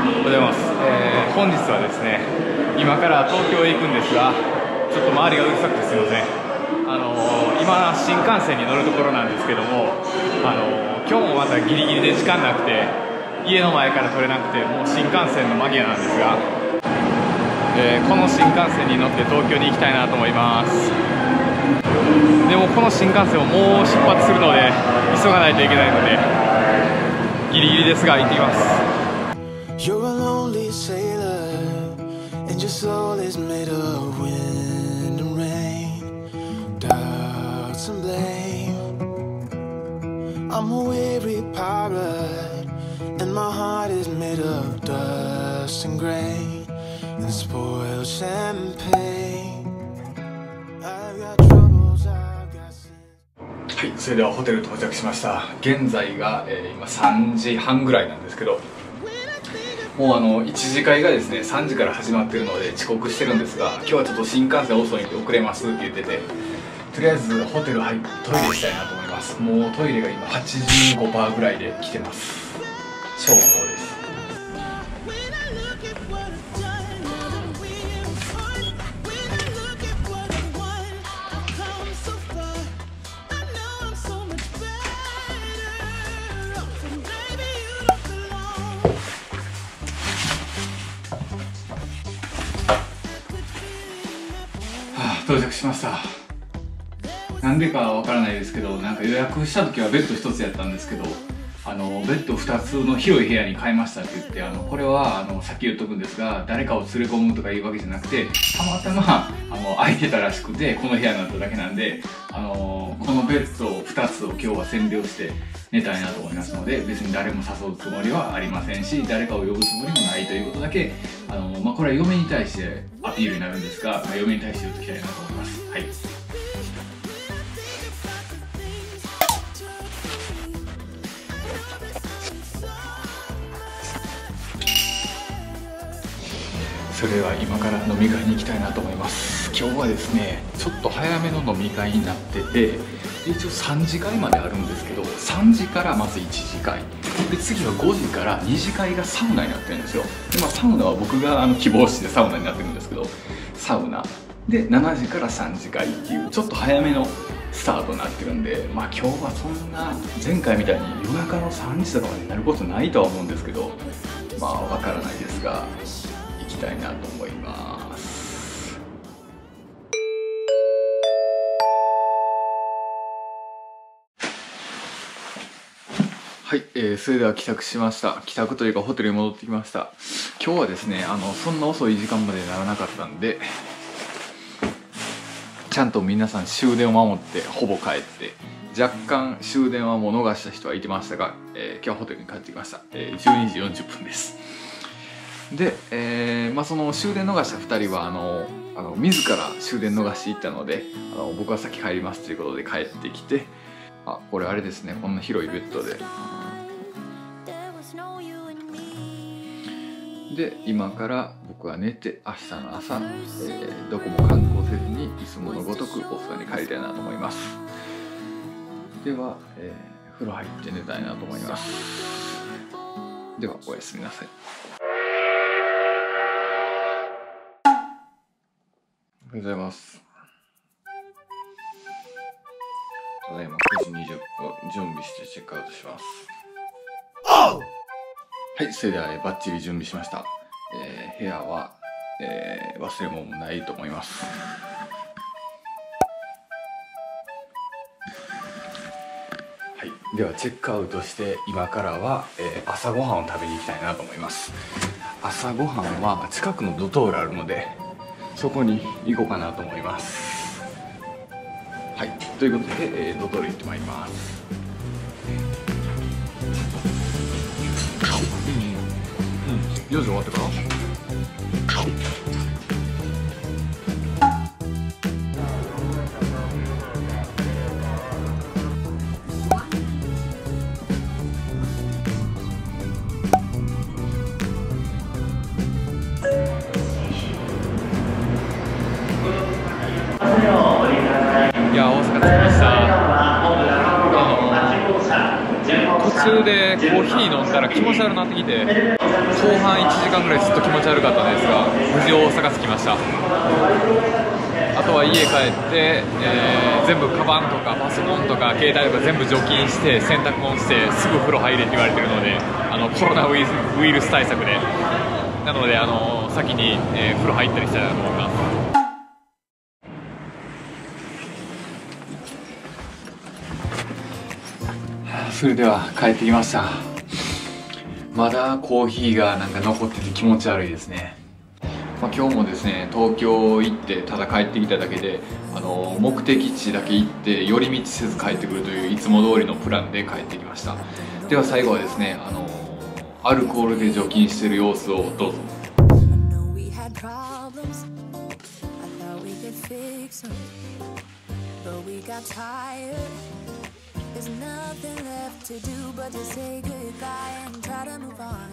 ございます。本日はですね、今から東京へ行くんですが、ちょっと周りがうるさくてすいません。今新幹線に乗るところなんですけども、今日もまたギリギリで時間なくて、家の前から撮れなくて、もう新幹線の間際なんですが、この新幹線に乗って東京に行きたいなと思います。でもこの新幹線をもう出発するので急がないといけないのでギリギリですが行ってきます。 You're a lonely sailor, and your soul is made of wind and rain, doubts and blame. I'm a weary pirate, and my heart is made of dust and grain, and spoiled champagne. I've got troubles, I've got sins. はい、それではホテル到着しました。現在が、今3時半ぐらいなんですけど、もう1次会がですね3時から始まってるので遅刻してるんですが、今日はちょっと新幹線遅いんで遅れますって言ってて、とりあえずホテル入ってトイレしたいなと思います。もうトイレが今 85% ぐらいで来てます。小の方です。到着しました。なんでかわからないですけど、なんか予約した時はベッド1つやったんですけど、ベッド2つの広い部屋に変えましたって言って、これはさっき言っとくんですが、誰かを連れ込むとかいうわけじゃなくて、たまたま空いてたらしくてこの部屋になっただけなんで、このベッド2つを今日は占領して寝たいなと思いますので、別に誰も誘うつもりはありませんし、誰かを呼ぶつもりもないということだけ、これは嫁に対してアピールになるんですが、嫁に対して言っておきたいなと思います。はい。それでは今から飲み会に行きたいなと思います。今日はですね、ちょっと早めの飲み会になってて、一応3時会まであるんですけど、3時からまず1次会で、次は5時から2次会がサウナになってるんですよ。で、サウナは僕が希望してサウナになってるんですけど、サウナで7時から3次会っていうちょっと早めのスタートになってるんで、今日はそんな前回みたいに夜中の3時とかまでになることないとは思うんですけど、わからないですが行きたいなと思います。はい、それでは帰宅しました。帰宅というかホテルに戻ってきました。今日はですね、そんな遅い時間までならなかったんで、ちゃんと皆さん終電を守ってほぼ帰って、若干終電はもう逃した人はいてましたが、今日はホテルに帰ってきました。12時40分です。で、その終電逃した2人は自ら終電逃していったので、僕は先帰りますということで帰ってきて、これあれですね、こんな広いベッドで。で、今から僕は寝て明日の朝、どこも観光せずにいつものごとく大阪に帰りたいなと思います。では、風呂入って寝たいなと思います。ではおやすみなさい。おはようございます。ただいま9時20分、準備してチェックアウトします。はい、それではバッチリ準備しました。部屋は、忘れ物もないと思います。はい、ではチェックアウトして今からは、朝ごはんを食べに行きたいなと思います。朝ごはんは近くのドトールあるので、そこに行こうかなと思います。はい、ということで、ドトール行ってまいります。4時終わってからいや、大阪着きました。こっち中でコーヒー飲んだら気持ち悪くなってきて、後半1時間ぐらいずっと気持ち悪かったんですが、無事大阪着きました。あとは家帰って、全部カバンとかパソコンとか携帯とか全部除菌して洗濯物してすぐ風呂入れって言われてるので、コロナウイルス対策で、なので先に、風呂入ったりしたいなと思います。それでは帰ってきました。まだコーヒーがなんか残ってて気持ち悪いですね。今日もですね、東京行ってただ帰ってきただけで、目的地だけ行って寄り道せず帰ってくるといういつも通りのプランで帰ってきました。では最後はですね、アルコールで除菌している様子をどうぞ。There's nothing left to do but to say goodbye and try to move on.